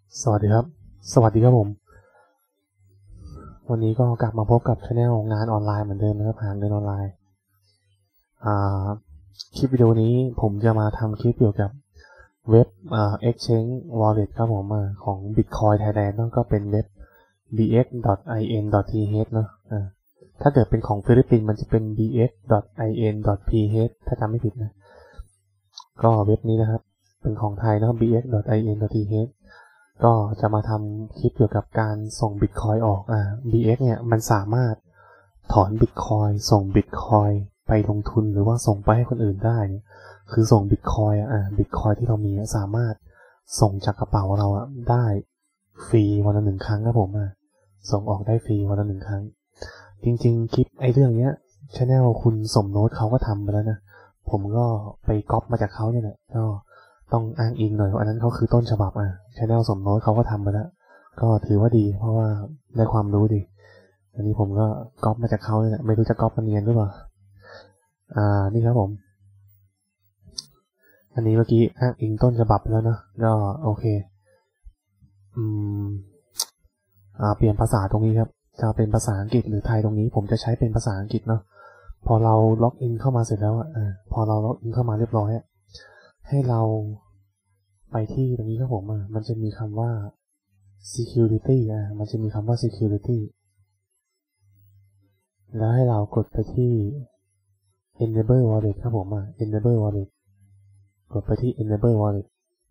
สวัสดีครับผมวันนี้ก็กลับมาพบกับ Channel งานออนไลน์เหมือนเดิมนะครับหาเงินออนไลน์คลิปวิดีโอนี้ผมจะมาทำคลิปเกี่ยวกับเว็บExchange Wallet ครับผมของ Bitcoin Thailand ก็เป็นเว็บ bx.in.th เนาะถ้าเกิดเป็นของฟิลิปปินส์มันจะเป็น bx.in.ph ถ้าจำไม่ผิดนะก็เว็บนี้นะครับเป็นของไทยนะ bx.in.th ก็จะมาทำคลิปเกี่ยวกับการส่งบิตคอยออก BX เนี่ยมันสามารถถอนบิตคอยส่งบิตคอยไปลงทุนหรือว่าส่งไปให้คนอื่นได้เนี่ยคือส่งบิตคอยบิตคอยที่เรามีสามารถส่งจากกระเป๋าเราได้ฟรีวันละ1 ครั้งครับผมส่งออกได้ฟรีวันละ1 ครั้งจริงๆคลิปเรื่องเนี้ย Channel คุณสมโน้ตเขาก็ทำไปแล้วนะผมก็ไปก๊อปมาจากเขาเนี่ยแหละก็ต้องอ้างอิงหน่อยว่าอันนั้นเขาคือต้นฉบับChannel สมโน้ตเขาก็ทำไปแล้วก็ถือว่าดีเพราะว่าได้ความรู้ดีอันนี้ผมก็ก๊อปมาจากเขาเนี่ยไม่รู้จะก๊อปมันเนียนหรือเปล่านี่ครับผมอันนี้เมื่อกี้อ้างอิงต้นฉบับแล้วเนาะก็โอเคเปลี่ยนภาษาตรงนี้ครับจะเป็นภาษาอังกฤษหรือไทยตรงนี้ผมจะใช้เป็นภาษาอังกฤษเนาะพอเราล็อกอินเข้ามาเสร็จแล้วพอเราล็อกอินเข้ามาเรียบร้อยให้เราไปที่ตรงนี้ครับผมมันจะมีคำว่า security มันจะมีคำว่า security แล้วให้เรากดไปที่ enable wallet ครับผมenable wallet กดไปที่ enable wallet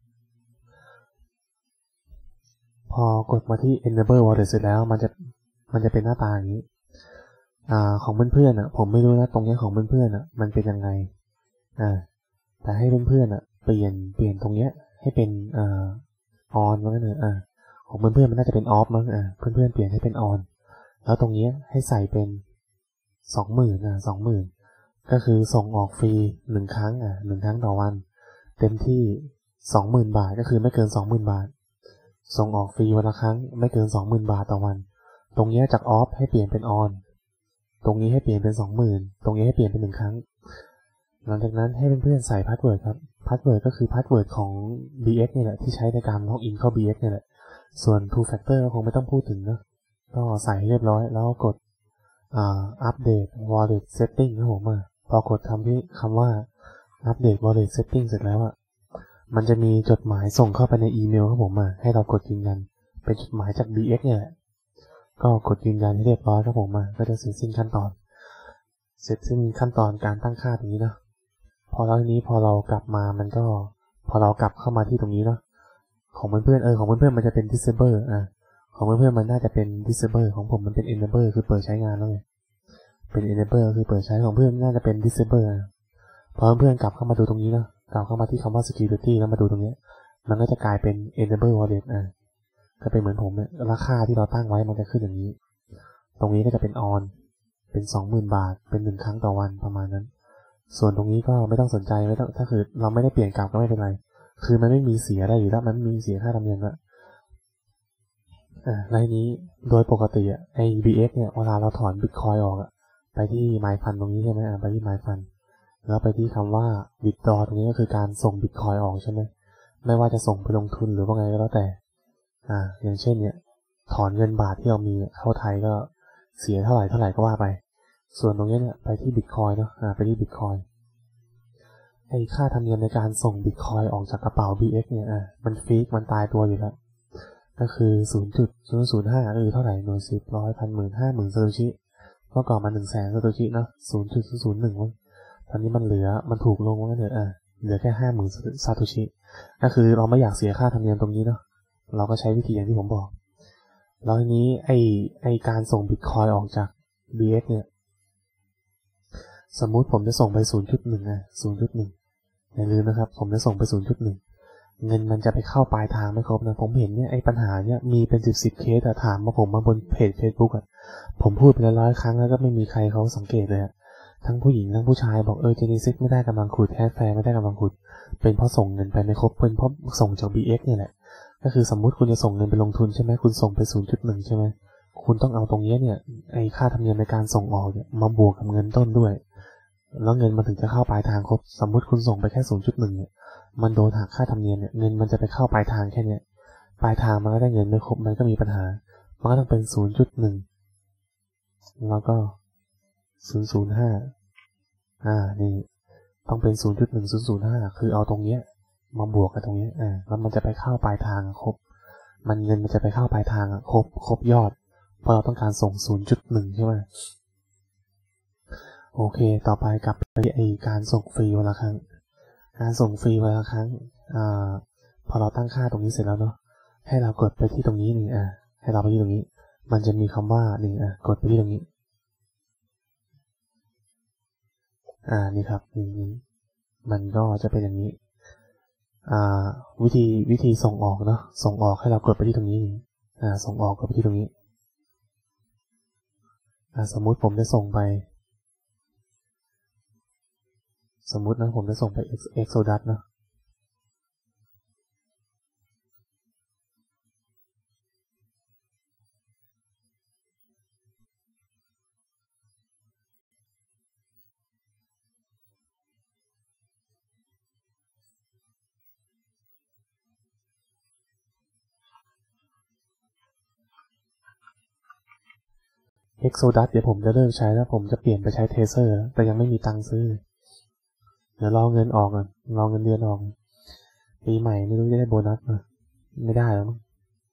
พอกดมาที่ enable wallet เสร็จแล้วมันจะเป็นหน้าตาอย่างนี้ของเพื่อนๆผมไม่รู้นะตรงนี้ของเพื่อนๆมันเป็นยังไงแต่ให้เพื่อนๆเปลี่ยนตรงเนี้ยให้เป็นon มั้งของเพื่อนๆมันน่าจะเป็น off มั้งเพื่อนๆเปลี่ยนให้เป็น on แล้วตรงนี้ให้ใส่เป็น 20,000 20,000ก็คือส่งออกฟรี1 ครั้ง1 ครั้งต่อวันเต็มที่ 20,000 บาทก็คือไม่เกิน 20,000 บาทส่งออกฟรีวันละครั้งไม่เกิน 20,000 บาทต่อวันตรงนี้จาก off ให้เปลี่ยนเป็น on ตรงนี้ให้เปลี่ยนเป็น 20,000 ตรงนี้ให้เปลี่ยนเป็น1 ครั้งหลังจากนั้นให้เพื่อนๆใส่พาสเวิร์ดครับพาสเวิร์ดก็คือพาสเวิร์ดของ BX นี่แหละที่ใช้ในการล็อกอินเข้า BX นี่แหละส่วน two factor คงไม่ต้องพูดถึงนะก็ใส่เรียบร้อยแล้วกดอัปเดต wallet setting ครับผมพอกดทำที่คำว่าอัปเดต wallet setting เสร็จแล้วมันจะมีจดหมายส่งเข้าไปในอีเมลครับผมให้เรากดยืนยันเป็นจดหมายจาก BX เนี่ยแหละก็กดยืนยันให้เรียบร้อยครับผมก็จะเสร็จสิ้นขั้นตอนการตั้งค่าตรงนี้นะพอแล้วทีนี้พอเรากลับมามันก็พอเรากลับเข้ามาที่ตรงนี้เนาะของเพื่อนของเพื่อนมันจะเป็น disable ของเพื่อนมันน่าจะเป็น disable ของผมมันเป็น enable คือเปิดใช้งานแล้วไงเป็น enable คือเปิดใช้ของเพื่อนน่าจะเป็น disable พอเพื่อนกลับเข้ามาดูตรงนี้เนาะกลับเข้ามาที่คำว่า security แล้วมาดูตรงนี้มันก็จะกลายเป็น enable wallet ก็เป็นเหมือนผมเนี่ยราคาที่เราตั้งไว้มันจะขึ้นอย่างนี้ตรงนี้ก็จะเป็น on เป็น 20,000 บาทเป็น1 ครั้งต่อวันประมาณนั้นส่วนตรงนี้ก็ไม่ต้องสนใจไม่ต้องถ้าคือเราไม่ได้เปลี่ยนกลับก็ไม่เป็นไรคือมันไม่มีเสียอะไรอยู่แล้วมันไม่มีเสียค่าธรรมเนียมละในนี้โดยปกติไอ้ BX เนี่ยเวลาเราถอน Bitcoin ออกไปที่ MyFund ตรงนี้ใช่ไหมไปที่ MyFund แล้วไปที่คำว่า withdraw ตรงนี้ก็คือการส่ง Bitcoin ออกใช่ไหมไม่ว่าจะส่งไปลงทุนหรือว่าไงก็แล้วแต่อย่างเช่นเนี่ยถอนเงินบาทที่เรามีเข้าไทยก็เสียเท่าไหร่ก็ว่าไปส่วนตรงนี้เนี่ยไปที่ Bitcoin เนาะไปที่ Bitcoin ไอ้ค่าธรรมเนียมในการส่ง Bitcoin ออกจากกระเป๋า BX เนี่ยมันฟิกมันตายตัวอยู่แล้วก็คือ 0.005 ก็คือเท่าไหร่หน่วย10 100 10,000 50,000 ซาโตชิเมื่อก่อนมัน 100,000 ซาโตชิเนาะ 0.001 ตอนนี้มันถูกลงว่างั้นเถอะเหลือแค่ 50,000 ซาโตชิก็คือเราไม่อยากเสียค่าธรรมเนียมตรงนี้เนาะเราก็ใช้วิธีอย่างที่ผมบอกแล้วทีนี้ไอการส่ง Bitcoin ออกจาก BX เนี่ยสมมุติผมจะส่งไป 0.1 อย่าลืมนะครับผมจะส่งไป 0.1 เงินมันจะไปเข้าปลายทางไม่ครบนะผมเห็นเนี่ยไอ้ปัญหาเนี่ยมีเป็น10เคสถามมาผมมาบนเพจ Facebook ผมพูดไป100 ครั้งแล้วก็ไม่มีใครเขาสังเกตเลยทั้งผู้หญิงทั้งผู้ชายบอกGenesis ไม่ได้กำลังขุดแฮชแฟร์ไม่ได้กำลังขุดเป็นเพราะส่งเงินไปไม่ครบเป็นเพราะส่งจาก BX เนี่ยแหละก็คือสมมุติคุณจะส่งเงินไปลงทุนใช่ไหมคุณส่งไป 0.1 ใช่ไหมคุณต้องเอาตรงนี้เนี่ยไอ้ค่าธรรมเนียมในการส่งออกเนี่ยมาบวกกับเงินต้นด้วยแล้วเงินมันถึงจะเข้าปลายทางครบสมมุติคุณส่งไปแค่ 0.1 เนี่ยมันโดนหักค่าธรรมเนียมเนี่ยเงินมันจะไปเข้าปลายทางแค่เนี้ยปลายทางมันก็ได้เงินไม่ครบมันก็มีปัญหามันก็ต้องเป็น 0.1 แล้วก็ 0.05นี่ต้องเป็น 0.1005 คือเอาตรงเนี้ยมาบวกกับตรงนี้แล้วมันจะไปเข้าปลายทางครบเงินมันจะไปเข้าปลายทางครบยอดเพราะเราต้องการส่ง 0.1 ใช่ไหมโอเคต่อไปกลับไปการส่งฟรีวันละครั้งการส่งฟรีวันละครั้งพอเราตั้งค่าตรงนี้เสร็จแล้วเนาะให้เรากดไปที่ตรงนี้นี่ให้เราไปที่ตรงนี้มันจะมีคำว่านี่กดไปที่ตรงนี้นี่ครับนี่มันก็จะเป็นอย่างนี้วิธีส่งออกเนาะส่งออกให้เรากดไปที่ตรงนี้ส่งออกกดไปที่ตรงนี้สมมุติผมได้ส่งไปสมมุตินะผมจะส่งไป Exodus เนาะExodus เดี๋ยวผมจะเลิกใช้แล้วผมจะเปลี่ยนไปใช้ Tracer แต่ยังไม่มีตังค์ซื้อเดี๋ยวรอเงินออกก่อนรอเงินเดือนออกปีใหม่ไม่รู้จะได้โบนัสมั้ยไม่ได้แล้วมั้ง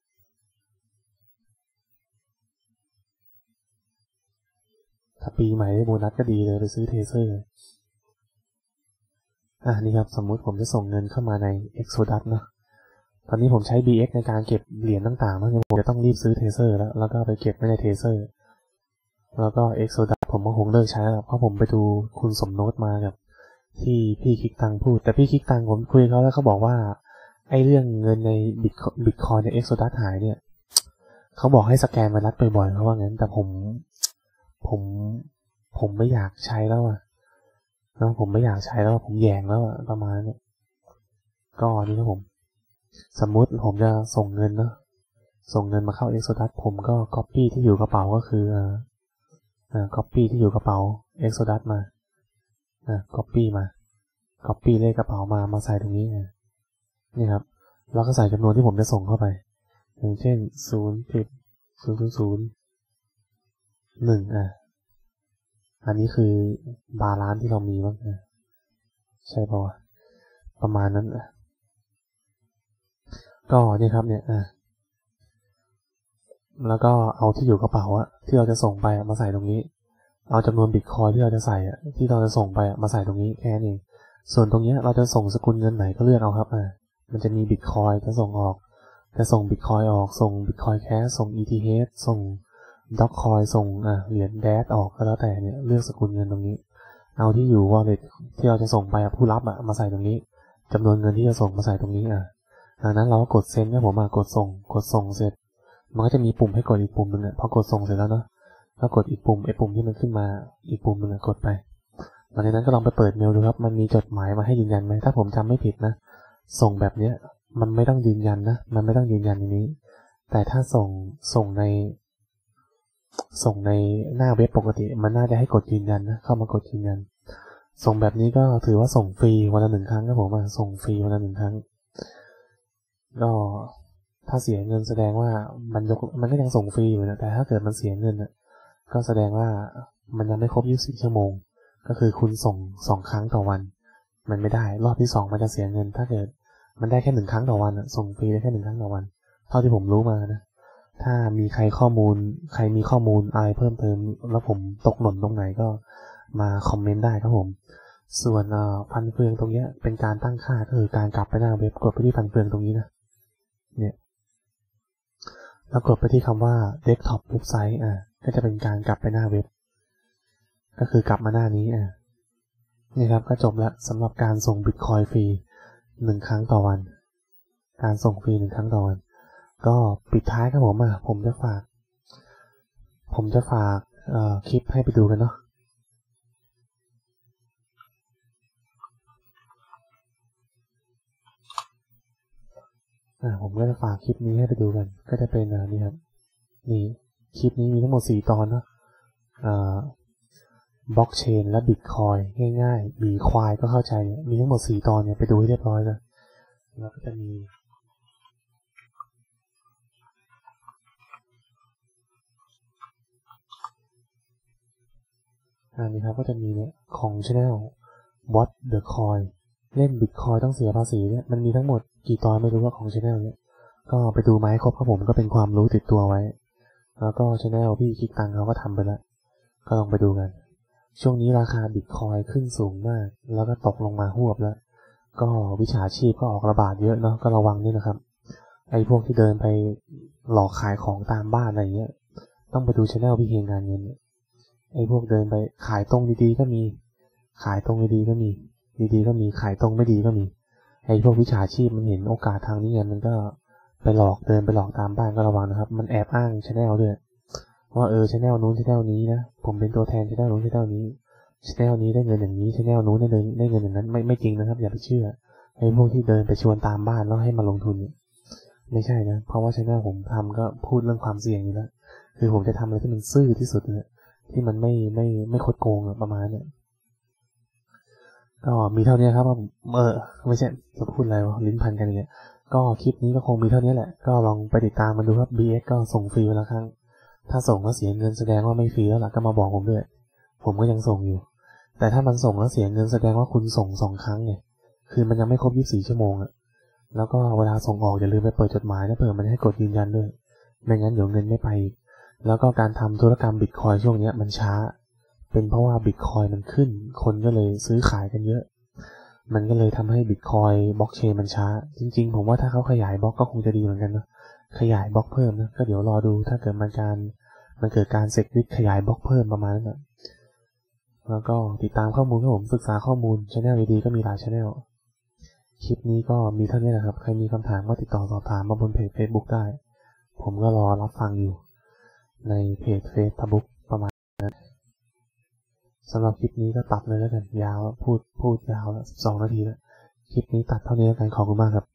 ถ้าปีใหม่ได้โบนัสก็ดีเลยไปซื้อ Tracer นี่ครับสมมุติผมจะส่งเงินเข้ามาใน Exodus เนาะตอนนี้ผมใช้ BX ในการเก็บเหรียญต่างๆเพราะงั้นผมจะต้องรีบซื้อ Tracer แล้วก็ไปเก็บไว้ใน Tracer แล้วก็ Exodus ผมก็คงเลิกใช้แล้วเพราะผมไปดูคุณสมโน้ตมากับที่พี่คิกตังพูดแต่พี่คิกตังผมคุยเขาแล้วเขาบอกว่าไอ้เรื่องเงินในบิตคอยใน Exodus หายเนี่ยเขาบอกให้สแกนไวรัสบ่อยๆเพราะว่างั้นแต่ผมไม่อยากใช้แล้วแล้วผมไม่อยากใช้แล้วผมแยงแล้วประมาณนี้ก็นี่ครับผมสมมุติผมจะส่งเงินเนาะส่งเงินมาเข้า Exodus ผมก็ copy ที่อยู่กระเป๋าก็คือcopy ที่อยู่กระเป๋า Exodus มาcopy มา copy เลขกระเป๋ามาใส่ตรงนี้นี่ครับแล้วก็ใส่จำนวนที่ผมจะส่งเข้าไปอย่างเช่น 0.0001 อันนี้คือบาลานซ์ที่เรามีบ้างใช่ป่าวประมาณนั้นก็นี่ครับเนี่ยแล้วก็เอาที่อยู่กระเป๋าที่เราจะส่งไปมาใส่ตรงนี้เอาจำนวนบิตคอยที่เราจะใส่ที่เราจะส่งไปมาใส่ตรงนี้แค่นี้เองส่วนตรงนี้เราจะส่งสกุลเงินไหนก็เลือกเอาครับมันจะมีบิตคอยจะส่งออกจะส่งบิตคอยออกส่งบิตคอยแคชส่ง ETH ส่งด็อกคอยส่งเหรียญแดดออกก็แล้วแต่เนี่ยเลือกสกุลเงินตรงนี้เอาที่อยู่ wallet ที่เราจะส่งไปผู้รับมาใส่ตรงนี้จำนวนเงินที่จะส่งมาใส่ตรงนี้ดังนั้นเราก็กดเซ็นครับผมกดส่งเสร็จมันก็จะมีปุ่มให้กดอีกปุ่มนึงพอกดส่งเสร็จแล้วเนาะก็กดอีกปุ่มปุ่มที่มันขึ้นมาอีกปุ่มนึงกดไปหลังจากนั้นก็ลองไปเปิดเมลดูครับมันมีจดหมายมาให้ยืนยันไหมถ้าผมจำไม่ผิดนะส่งแบบเนี้ยมันไม่ต้องยืนยันนะมันไม่ต้องยืนยันอย่างนี้แต่ถ้าส่งในหน้าเว็บปกติมันน่าจะให้กดยืนยันนะเข้ามากดยืนยันส่งแบบนี้ก็ถือว่าส่งฟรีวันละ1 ครั้งครับผมส่งฟรีวันละ1 ครั้งก็ถ้าเสียเงินแสดงว่ามันก็ยังส่งฟรีอยู่นะแต่ถ้าเกิดมันเสียเงินก็แสดงว่ามันยังไม่ครบ24 ชั่วโมงก็คือคุณส่ง2 ครั้งต่อวันมันไม่ได้รอบที่2มันจะเสียเงินถ้าเกิดมันได้แค่1 ครั้งต่อวันส่งฟรีได้แค่1 ครั้งต่อวันเท่าที่ผมรู้มานะถ้ามีใครมีข้อมูลอะไรเพิ่มเติมแล้วผมตกหล่นตรงไหนก็มาคอมเมนต์ได้ครับผมส่วนฟันเฟืองตรงนี้เป็นการตั้งค่าก็คือการกลับไปหน้าเว็บกดไปที่ฟันเฟืองตรงนี้นะเนี่ยแล้วกดไปที่คำว่า desktop website ก็จะเป็นการกลับไปหน้าเว็บก็คือกลับมาหน้านี้นี่ครับก็จบแล้วสำหรับการส่งบิตคอยฟรี1 ครั้งต่อวันการส่งฟรี1 ครั้งต่อวันก็ปิดท้ายครับผมจะฝากคลิปให้ไปดูกันเนาะผมก็จะฝากคลิปนี้ให้ไปดูกันก็จะเป็นนี่ครับนี่คลิปนี้มีทั้งหมด4 ตอนเนาะบล็อกเชนและบิตคอยง่ายๆมีควายก็เข้าใจมีทั้งหมด4 ตอนเนี่ยไปดูให้เรียบร้อยแล้วก็จะมีอันนี้ครับก็จะมีเนี่ยของ Channel What the Coin เล่น Bitcoin ต้องเสียภาษีเนี่ยมันมีทั้งหมดกี่ตอนไม่รู้ว่าของ Channel เนี่ยก็ไปดูมาให้ครบครับผมก็เป็นความรู้ติดตัวไว้แล้วก็ Channel พี่คิกตังเขาก็ทำไปแล้วก็ลองไปดูกันช่วงนี้ราคา Bitcoin ขึ้นสูงมากแล้วก็ตกลงมาหวบแล้วก็วิชาชีพก็ออกระบาดเยอะเนาะก็ระวังด้วยนะครับไอ้พวกที่เดินไปหลอกขายของตามบ้านอะไรเงี้ยต้องไปดู Channel พี่เฮงการเงินไอ้พวกเดินไปขายตรงดีๆก็มีขายตรงดีๆก็มีดีๆก็มีขายตรงไม่ดีก็มีไอ้พวกวิชาชีพมันเห็นโอกาสทางนี้ไงมันก็ไปหลอกเดินไปหลอกตามบ้านก็ระวังนะครับมันแอบอ้าง Channel ด้วยว่าChannel นู้น Channel นี้นะผมเป็นตัวแทน Channel นู้น Channel นี้ Channel นี้ได้เงินอย่างนี้ Channel นู้นได้เงินอย่างนั้นไม่จริงนะครับอย่าไปเชื่อไอ้พวกที่เดินไปชวนตามบ้านแล้วให้มาลงทุนไม่ใช่นะเพราะว่า Channel ผมทำก็พูดเรื่องความเสี่ยงอยู่แล้วคือผมจะทำอะไรที่มันซื่อที่สุดเลยที่มันไม่คดโกงประมาณนี้ก็มีเท่านี้ครับไม่ใช่จะพูดอะไรวะลิ้นพันกันอย่างเงี้ยก็คลิปนี้ก็คงมีเท่านี้แหละก็ลองไปติดตามมันดูครับ BX ก็ส่งฟรีไปแล้วครั้งถ้าส่งแล้วเสียเงินแสดงว่าไม่ฟรีแล้วล่ะก็มาบอกผมด้วยผมก็ยังส่งอยู่แต่ถ้ามันส่งแล้วเสียเงินแสดงว่าคุณส่ง2 ครั้งไงคือมันยังไม่ครบ24 ชั่วโมงอะแล้วก็เวลาส่งออกอย่าลืมไปเปิดจดหมายนะเผื่อมันให้กดยืนยันด้วยไม่งั้นเดี๋ยวเงินไม่ไปแล้วก็การทำธุรกรรมบิตคอยช่วงนี้มันช้าเป็นเพราะว่าบิตคอยมันขึ้นคนก็เลยซื้อขายกันเยอะมันก็เลยทำให้บิตคอยบล็อกเชนมันช้าจริงๆผมว่าถ้าเขาขยายบล็อกก็คงจะดีเหมือนกันนะขยายบล็อกเพิ่มนะก็เดี๋ยวรอดูถ้าเกิดมันเกิดการเซกวิดขยายบล็อกเพิ่มประมาณนั้นแล้วก็ติดตามข้อมูลครับผมศึกษาข้อมูล Channel ดีๆก็มีหลาย Channel คลิปนี้ก็มีเท่านี้นะครับใครมีคำถามก็ติดต่อสอบถามมาบนเพจ Facebook ได้ผมก็รอรับฟังอยู่ในเพจ Facebook ประมาณนั้นสำหรับคลิปนี้ก็ตัดเลยแล้วกันยาวพูดยาวแล้ว12 นาทีแล้วคลิปนี้ตัดเท่านี้แล้วกันขอบคุณมากครับ